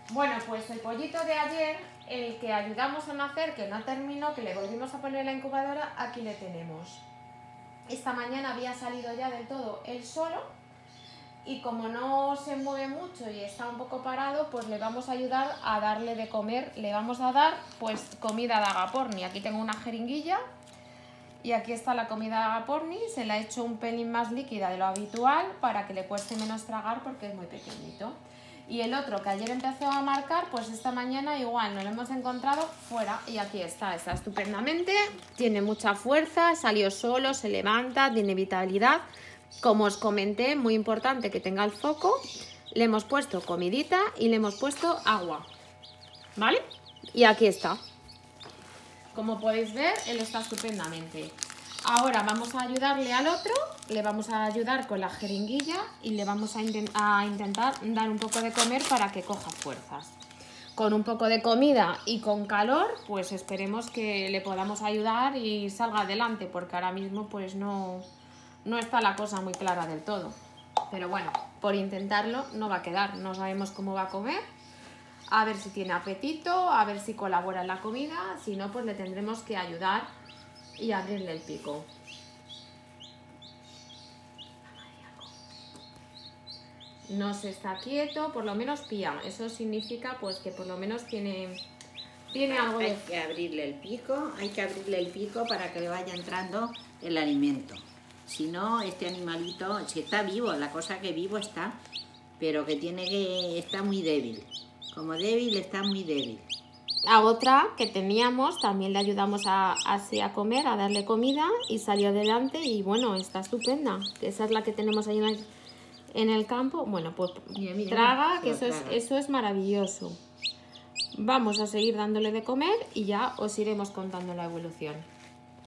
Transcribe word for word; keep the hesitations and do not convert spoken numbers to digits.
Bueno, pues el pollito de ayer, el que ayudamos a nacer, que no terminó, que le volvimos a poner en la incubadora, aquí le tenemos. Esta mañana había salido ya del todo él solo y como no se mueve mucho y está un poco parado, pues le vamos a ayudar a darle de comer. Le vamos a dar pues comida de agaporni. Aquí tengo una jeringuilla y aquí está la comida de agaporni. Se la he hecho un pelín más líquida de lo habitual para que le cueste menos tragar porque es muy pequeñito. Y el otro que ayer empezó a marcar, pues esta mañana igual nos lo hemos encontrado fuera y aquí está, está estupendamente, tiene mucha fuerza, salió solo, se levanta, tiene vitalidad. Como os comenté, muy importante que tenga el foco, le hemos puesto comidita y le hemos puesto agua, ¿vale? Y aquí está. Como podéis ver, él está estupendamente. Ahora vamos a ayudarle al otro, le vamos a ayudar con la jeringuilla y le vamos a, intent a intentar dar un poco de comer para que coja fuerzas. Con un poco de comida y con calor, pues esperemos que le podamos ayudar y salga adelante, porque ahora mismo pues no, no está la cosa muy clara del todo. Pero bueno, por intentarlo no va a quedar, no sabemos cómo va a comer. A ver si tiene apetito, a ver si colabora en la comida, si no pues le tendremos que ayudar y abrirle el pico. No se está quieto, por lo menos pía. Eso significa pues que por lo menos tiene, tiene algo de... Hay que abrirle el pico, hay que abrirle el pico para que le vaya entrando el alimento. Si no, este animalito, si está vivo, la cosa que vivo está, pero que tiene que... está muy débil. Como débil, está muy débil. A otra que teníamos, también le ayudamos a, así a comer, a darle comida y salió adelante y bueno, está estupenda. Esa es la que tenemos ahí en el, en el campo. Bueno, pues Mira, mira, traga, mira, que eso traga. es, eso es maravilloso. Vamos a seguir dándole de comer y ya os iremos contando la evolución.